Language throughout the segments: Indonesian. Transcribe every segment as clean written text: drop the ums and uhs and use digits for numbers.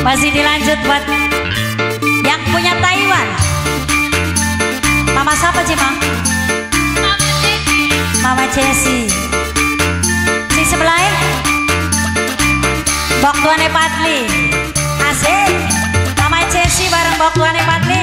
Masih dilanjut buat yang punya Taiwan. Mama siapa sih, Mam? Mama Jessie. Si sebelah Bok Tuane Padli. Asik. Mama Jessie bareng Bok Tuane Padli.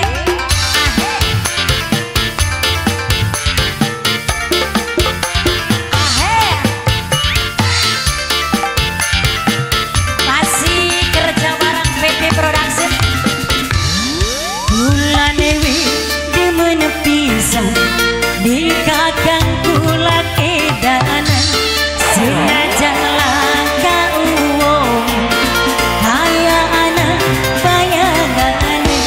Di kakang kula kedanan senajan langka uwong kaya anak bayangane.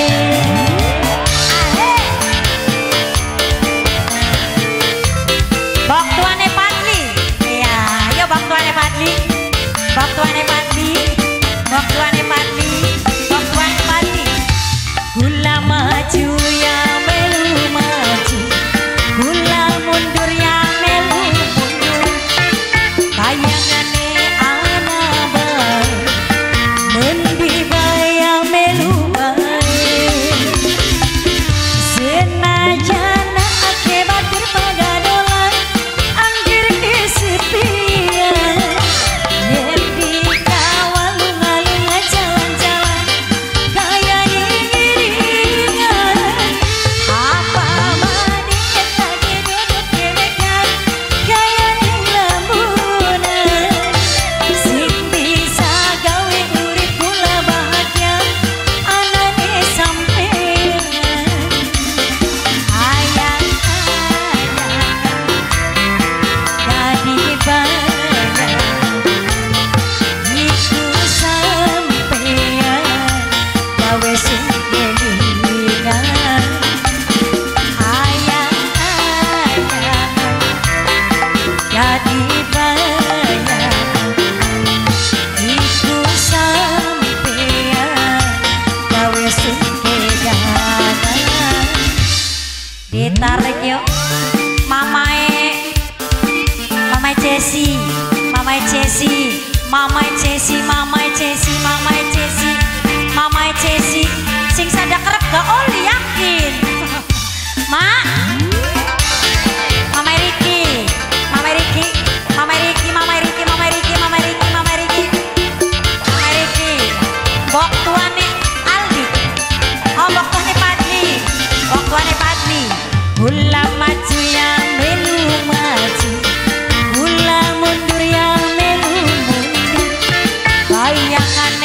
Bok Tuane Padli. Ya, ayo Bok Tuane Padli. Bok Tuane Padli. Bok Tuane Padli. Bok Tuane Padli. Kula maju ya melu maju. Kula mundur ya melu mundur. Bayangane ana bae mendi bae ya melu bae. Senajan ake batir pada dolan anggir kesepian. Yen dikawal lunga-lunga jalan-jalan kaya iringan. Apa maning eta gedodok gedekan kaya ning lembunan. Sing bisa gawe urip kula bahagia anane sampean. Jadi bayang iku sampean gawe sing kelingan. Jadi bayang iku sampean gawe sing kelingan. Ditarik yuk mamae Jessie, mamae Jessie, mamae Jessie, mamae Jessie, mamae Jessie, mamae Jessie. Sing sada kerep gak oli yakin. Mak, mamae Riki, mamae Riki, mamae Riki, mamae Riki, mamae Riki, mamae Riki, mamae Riki, mamae Riki. Bok Tuane Aldi, oh Bok Tuane Padli, Bok Tuane Padli. Kula maju ya melu maju. Kula mundur ya melu mundur. Bayangan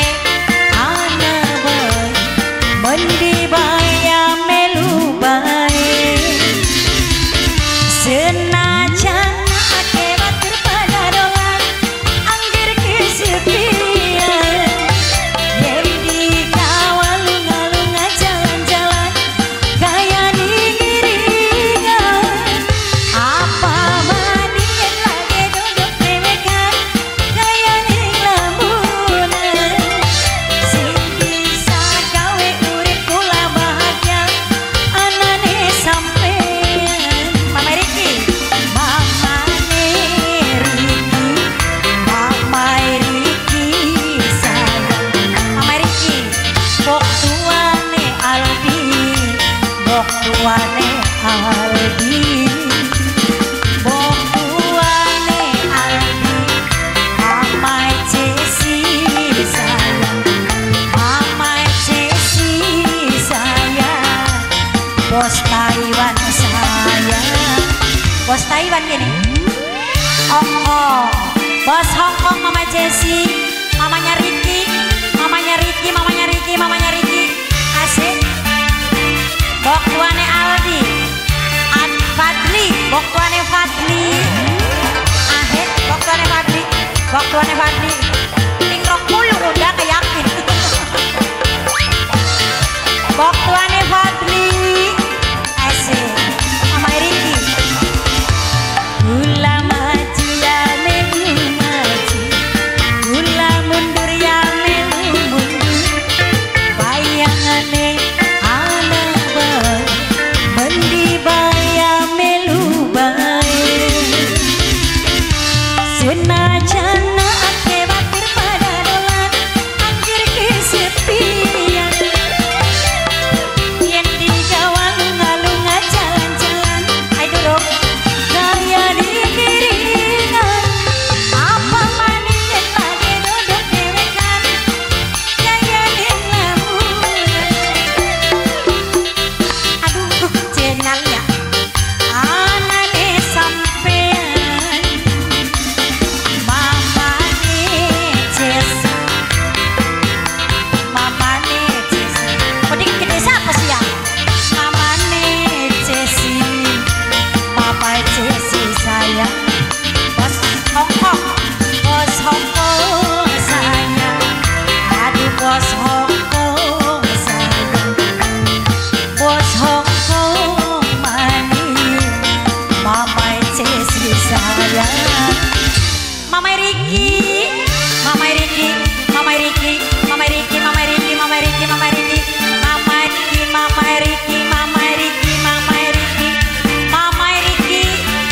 Riki, Mama Riki, Mama Riki, Mama Riki, Mama Riki, Mama Riki, Mama Riki, Mama Riki, Mama Riki, Mama Riki, Mama Riki, Mama Riki.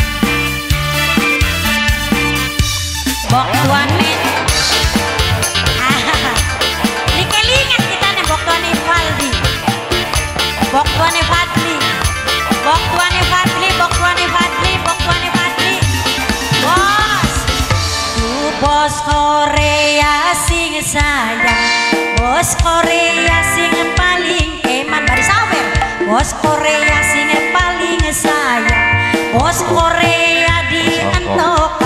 Bok tuane. Ini kelingan kita nih bok tuane Faldi. Bok tuane Fadli. Bok tuane Fadli, bok tuane Fadli, bok tuane Fadli. Bos. Bos Korea sing sayang, bos Korea sing paling eman bari sawer. Bos Korea sing paling sayang, bos Korea di entok